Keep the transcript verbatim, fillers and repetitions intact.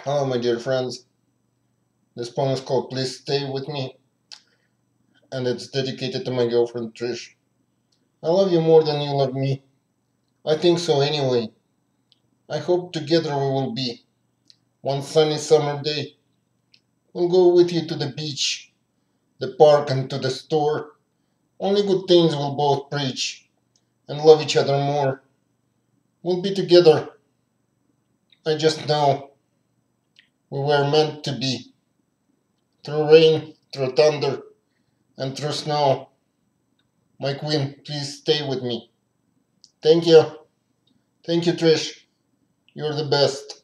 Hello, my dear friends. This poem is called Please Stay With Me, and it's dedicated to my girlfriend Trish. I love you more than you love me. I think so anyway. I hope together we will be. One sunny summer day, we'll go with you to the beach, the park, and to the store. Only good things we'll both preach, and love each other more. We'll be together. I just know we were meant to be. Through rain, through thunder, and through snow. My queen, please stay with me. Thank you. Thank you, Trish. You're the best.